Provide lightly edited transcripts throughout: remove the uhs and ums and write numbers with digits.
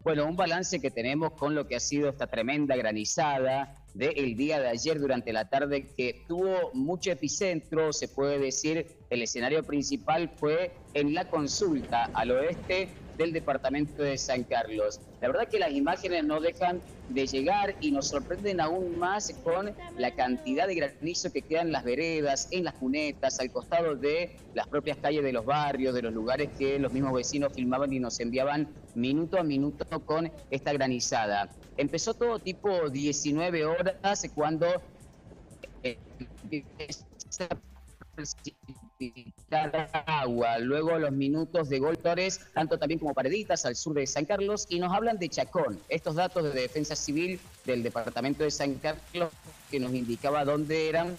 Bueno, un balance que tenemos con lo que ha sido esta tremenda granizada del día de ayer durante la tarde, que tuvo mucho epicentro, se puede decir. El escenario principal fue en La Consulta, al oeste del departamento de San Carlos. La verdad que las imágenes no dejan de llegar y nos sorprenden aún más con la cantidad de granizo que queda en las veredas, en las cunetas, al costado de las propias calles de los barrios, de los lugares que los mismos vecinos filmaban y nos enviaban minuto a minuto con esta granizada. Empezó todo tipo 19 horas cuando empieza a precipitar agua, luego los minutos de golpes, tanto también como pareditas al sur de San Carlos, y nos hablan de Chacón. Estos datos de Defensa Civil del departamento de San Carlos que nos indicaba dónde eran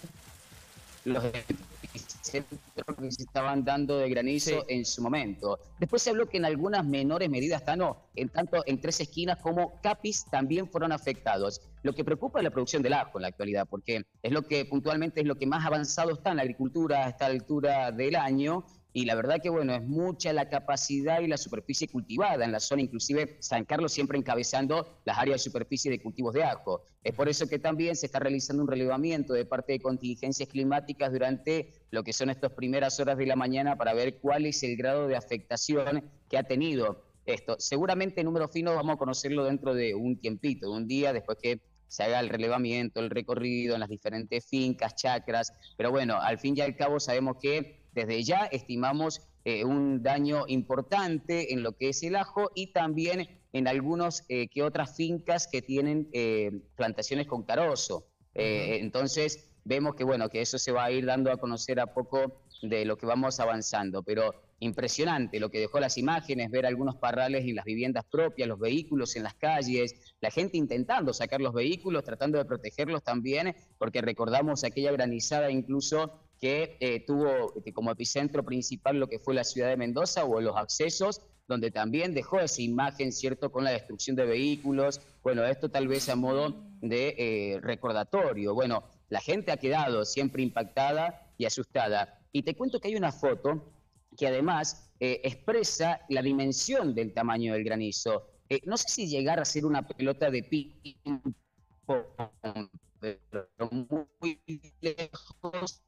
los epicentros que se estaban dando de granizo en su momento. Después se habló que en algunas menores medidas, tanto en Tres Esquinas como Capis también fueron afectados. Lo que preocupa es la producción del ajo en la actualidad, porque es lo que puntualmente es lo que más avanzado está en la agricultura a esta altura del año. Y la verdad que, bueno, es mucha la capacidad y la superficie cultivada en la zona, inclusive San Carlos siempre encabezando las áreas de superficie de cultivos de ajo. Es por eso que también se está realizando un relevamiento de parte de contingencias climáticas durante lo que son estas primeras horas de la mañana para ver cuál es el grado de afectación que ha tenido esto. Seguramente números finos vamos a conocerlo dentro de un tiempito, de un día, después que se haga el relevamiento, el recorrido en las diferentes fincas, chacras, pero bueno, al fin y al cabo sabemos que desde ya estimamos un daño importante en lo que es el ajo y también en algunos que otras fincas que tienen plantaciones con carozo. Entonces vemos que, bueno, que eso se va a ir dando a conocer a poco de lo que vamos avanzando, pero impresionante lo que dejó las imágenes, ver algunos parrales en las viviendas propias, los vehículos en las calles, la gente intentando sacar los vehículos, tratando de protegerlos también, porque recordamos aquella granizada incluso que tuvo como epicentro principal lo que fue la ciudad de Mendoza o los accesos, donde también dejó esa imagen, ¿cierto?, con la destrucción de vehículos. Bueno, esto tal vez a modo de recordatorio. Bueno, la gente ha quedado siempre impactada y asustada. Y te cuento que hay una foto que además expresa la dimensión del tamaño del granizo. No sé si llegar a ser una pelota de ping-pong, pero muy lejos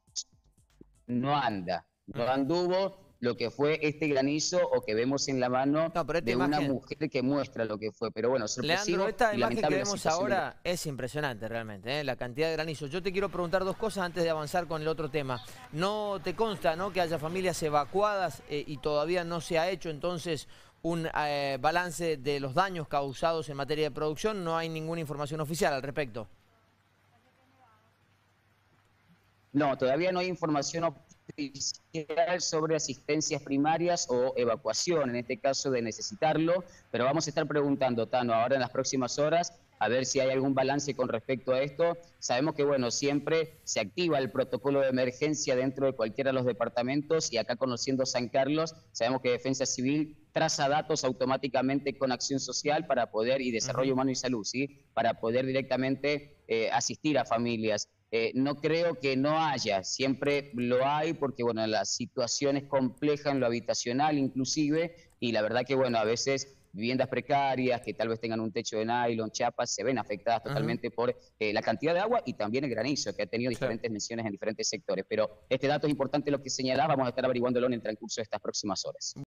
no anda, no anduvo lo que fue este granizo o que vemos en la mano de una mujer que muestra lo que fue. Pero bueno, sorpresivo. Leandro, esta y imagen que lamentable vemos ahora es impresionante realmente, la cantidad de granizo. Yo te quiero preguntar dos cosas antes de avanzar con el otro tema. ¿No te consta, no, que haya familias evacuadas y todavía no se ha hecho entonces un balance de los daños causados en materia de producción? No hay ninguna información oficial al respecto. No, todavía no hay información oficial sobre asistencias primarias o evacuación, en este caso de necesitarlo, pero vamos a estar preguntando, Tano, ahora en las próximas horas, a ver si hay algún balance con respecto a esto. Sabemos que, bueno, siempre se activa el protocolo de emergencia dentro de cualquiera de los departamentos y acá, conociendo San Carlos, sabemos que Defensa Civil traza datos automáticamente con Acción Social para poder, y Desarrollo Humano y Salud, ¿sí?, para poder directamente asistir a familias. No creo que no haya, siempre lo hay porque, bueno, la situación es compleja en lo habitacional inclusive, y la verdad que, bueno, a veces viviendas precarias que tal vez tengan un techo de nylon, chapas, se ven afectadas totalmente por la cantidad de agua y también el granizo, que ha tenido diferentes menciones en diferentes sectores. Pero este dato es importante lo que señalás, vamos a estar averiguándolo en el transcurso de estas próximas horas.